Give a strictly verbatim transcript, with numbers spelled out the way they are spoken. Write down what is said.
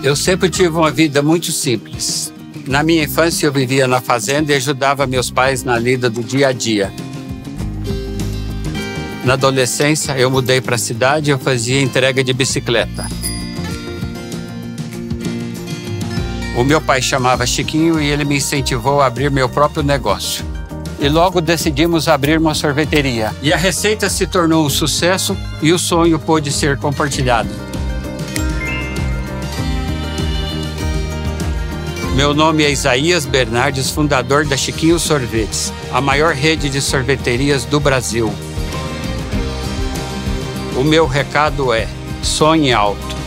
Eu sempre tive uma vida muito simples. Na minha infância eu vivia na fazenda e ajudava meus pais na lida do dia a dia. Na adolescência eu mudei para a cidade e eu fazia entrega de bicicleta. O meu pai chamava Chiquinho e ele me incentivou a abrir meu próprio negócio. E logo decidimos abrir uma sorveteria. E a receita se tornou um sucesso e o sonho pôde ser compartilhado. Meu nome é Isaías Bernardes, fundador da Chiquinho Sorvetes, a maior rede de sorveterias do Brasil. O meu recado é: sonhe alto.